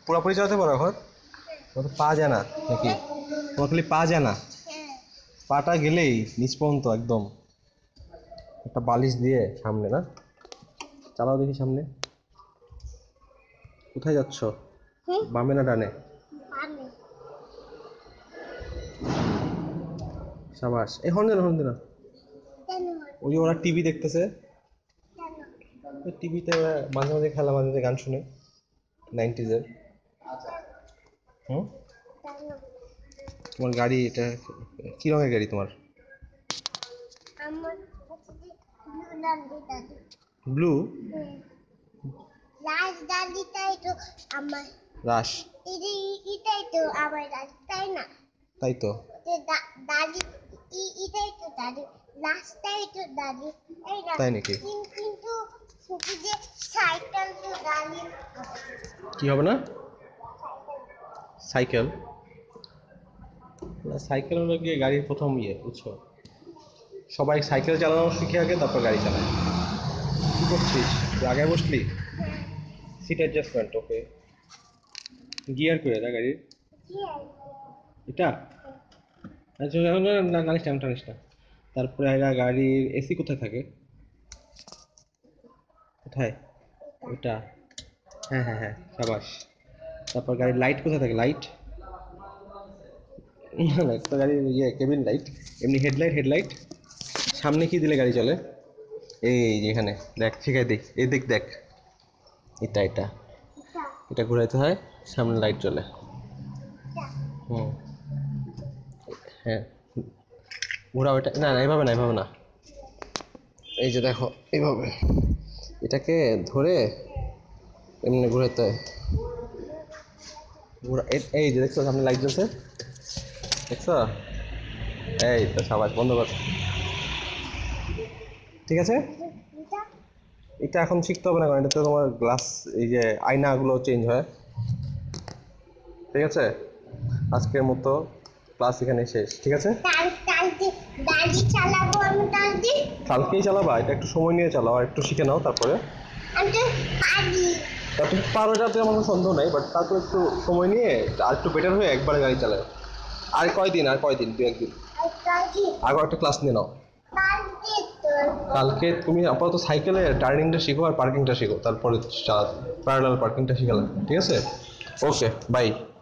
পুরোপুরি চালাতে পারো এখন? তোমার তো পা যায় না নাকি? তোমার খালি পা যায় না, পাটা গেলেই নিচ পর্যন্ত একদম। একটা বালিশ দিয়ে সামনে না, চালাও দেখি সামনে। কোথায় যাচ্ছ? বামে না ডানে? সাবাস। এই হর্ন দিন, হর্ন দিন। ওই যে ওরা টিভি দেখতেছে, টিভিতে ওরা মাঝে মাঝে খেলা, মাঝে মাঝে গান শুনে 90s-এর। হুম, তোমার গাড়ি এটা কি রঙের গাড়ি তোমার? ব্লু। রাশ, এটাই তো আমার রাশ, তাই না? তাই তো। তাই নাকি? কিন্তু কি হবে না? সাইকেল? সাইকেল হলো গিয়ে গাড়ির প্রথম বুঝছো? সবাই সাইকেল চালানো শিখে আগে, তারপর গাড়ি চালায়। কি করছিস? আগে বসলি? Seat adjustment, okay. গিয়ার করে না গাড়ির এটা? আচ্ছা, টানিস না। তারপরে গাড়ির এসি কোথায় থাকে? কোথায়? ওইটা। হ্যাঁ হ্যাঁ হ্যাঁ, সাবাস। তারপর গাড়ির লাইট কোথায় থাকে? লাইট না, একটা গাড়ির কেবিন লাইট, এমনি হেডলাইট। হেডলাইট সামনে কি দিলে গাড়ি চলে? এই যে এখানে দেখ, শিখাই দেখ, এই দেখ দেখ, এটা এটা এটা ঘুরাইতে হয়, সামনে লাইট জ্বলে। হুম, হ্যাঁ, ঘোরাও এটা। না না, এভাবে না, এভাবে না। এই যে দেখো, এইভাবে এটাকে ধরে এমনি ঘুরাইতে হয়। এই যে দেখছো সামনে লাইট জ্বলছে, দেখছো? এই তো, সাবাস, বন্ধ কর। ঠিক আছে, এটা এখন শিখতে হবে না, কারণ এটাতে তোমার গ্লাস, এই যে আয়নাগুলো চেঞ্জ হয়। ঠিক আছে, আজকের মতো ক্লাস এখানে শেষ। ঠিক আছে, কালকেই চালাবা? এটা একটু সময় নিয়ে চালাও, একটু শিখে নাও, তারপরে পারো, এটাতে আমার কোনো সন্দেহ নাই, বাট তারপরে একটু সময় নিয়ে আর একটু বেটার হয়ে একবারে গাড়ি চালাও। আর কয়দিন, দু একদিন আগে একটা ক্লাস নিয়ে নাও। কালকে তুমি আপাতত সাইকেলে টার্নিংটা শিখো আর পার্কিংটা শিখো, তারপরে প্যারালাল পার্কিংটা শিখালাম। ঠিক আছে, ওকে, বাই।